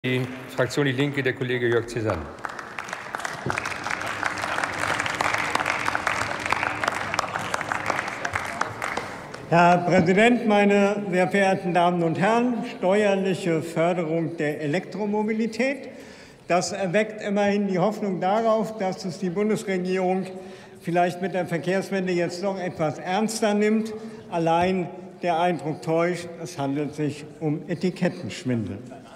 Die Fraktion Die Linke, der Kollege Jörg Cézanne. Herr Präsident, meine sehr verehrten Damen und Herren! Steuerliche Förderung der Elektromobilität. Das erweckt immerhin die Hoffnung darauf, dass es die Bundesregierung vielleicht mit der Verkehrswende jetzt doch etwas ernster nimmt. Allein der Eindruck täuscht, es handelt sich um Etikettenschwindel.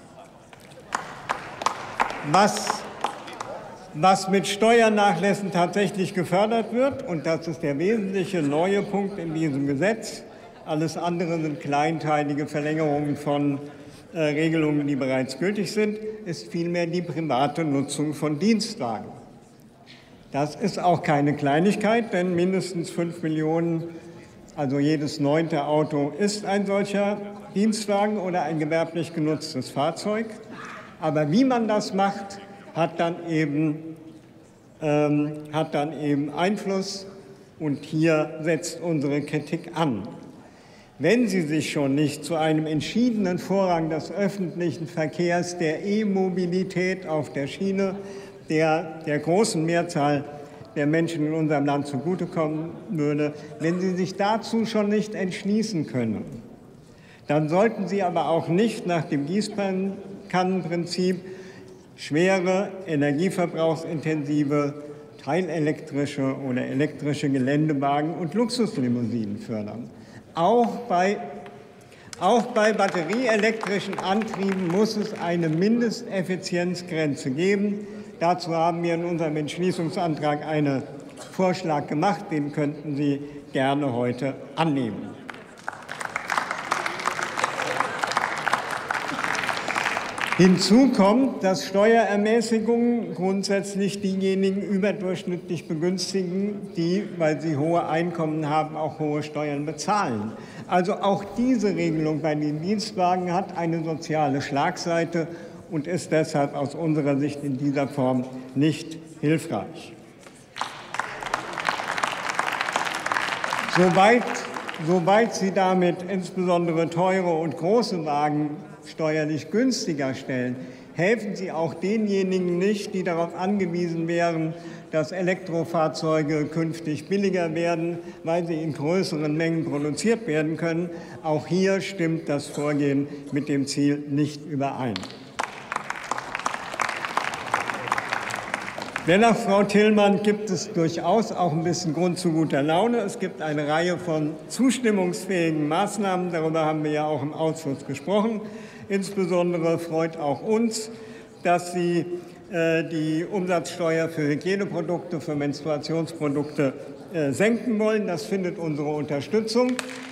Was mit Steuernachlässen tatsächlich gefördert wird, und das ist der wesentliche neue Punkt in diesem Gesetz, alles andere sind kleinteilige Verlängerungen von Regelungen, die bereits gültig sind, ist vielmehr die private Nutzung von Dienstwagen. Das ist auch keine Kleinigkeit, denn mindestens 5 Millionen, also jedes 9. Auto, ist ein solcher Dienstwagen oder ein gewerblich genutztes Fahrzeug. Aber wie man das macht, hat dann eben Einfluss, und hier setzt unsere Kritik an. Wenn Sie sich schon nicht zu einem entschiedenen Vorrang des öffentlichen Verkehrs, der E-Mobilität auf der Schiene, der großen Mehrzahl der Menschen in unserem Land zugutekommen würde, wenn Sie sich dazu schon nicht entschließen können, dann sollten Sie aber auch nicht nach dem Gießkannenprinzip schwere, energieverbrauchsintensive, teilelektrische oder elektrische Geländewagen und Luxuslimousinen fördern. Auch bei batterieelektrischen Antrieben muss es eine Mindesteffizienzgrenze geben. Dazu haben wir in unserem Entschließungsantrag einen Vorschlag gemacht. Den könnten Sie gerne heute annehmen. Hinzu kommt, dass Steuerermäßigungen grundsätzlich diejenigen überdurchschnittlich begünstigen, die, weil sie hohe Einkommen haben, auch hohe Steuern bezahlen. Also auch diese Regelung bei den Dienstwagen hat eine soziale Schlagseite und ist deshalb aus unserer Sicht in dieser Form nicht hilfreich. Soweit Sie damit insbesondere teure und große Wagen steuerlich günstiger stellen, helfen Sie auch denjenigen nicht, die darauf angewiesen wären, dass Elektrofahrzeuge künftig billiger werden, weil sie in größeren Mengen produziert werden können. Auch hier stimmt das Vorgehen mit dem Ziel nicht überein. Dennoch, Frau Tillmann, gibt es durchaus auch ein bisschen Grund zu guter Laune. Es gibt eine Reihe von zustimmungsfähigen Maßnahmen. Darüber haben wir ja auch im Ausschuss gesprochen. Insbesondere freut auch uns, dass Sie die Umsatzsteuer für Hygieneprodukte, für Menstruationsprodukte senken wollen. Das findet unsere Unterstützung.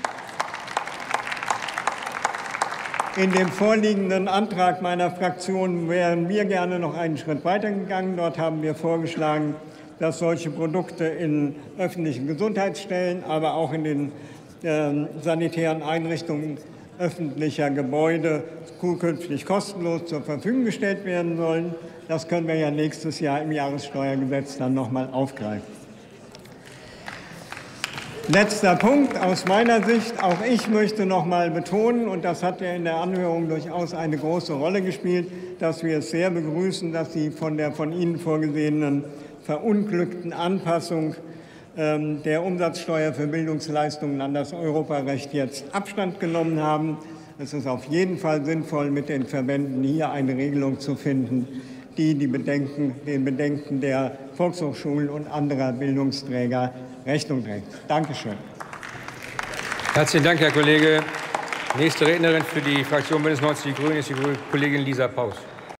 In dem vorliegenden Antrag meiner Fraktion wären wir gerne noch einen Schritt weitergegangen. Dort haben wir vorgeschlagen, dass solche Produkte in öffentlichen Gesundheitsstellen, aber auch in den sanitären Einrichtungen öffentlicher Gebäude zukünftig kostenlos zur Verfügung gestellt werden sollen. Das können wir ja nächstes Jahr im Jahressteuergesetz dann noch mal aufgreifen. Letzter Punkt aus meiner Sicht. Auch ich möchte noch mal betonen, und das hat ja in der Anhörung durchaus eine große Rolle gespielt, dass wir es sehr begrüßen, dass Sie von der von Ihnen vorgesehenen verunglückten Anpassung der Umsatzsteuer für Bildungsleistungen an das Europarecht jetzt Abstand genommen haben. Es ist auf jeden Fall sinnvoll, mit den Verbänden hier eine Regelung zu finden, die den Bedenken der Volkshochschulen und anderer Bildungsträger Rechnung trägt. Dankeschön. Herzlichen Dank, Herr Kollege. Nächste Rednerin für die Fraktion Bündnis 90 Die Grünen ist die Kollegin Lisa Paus.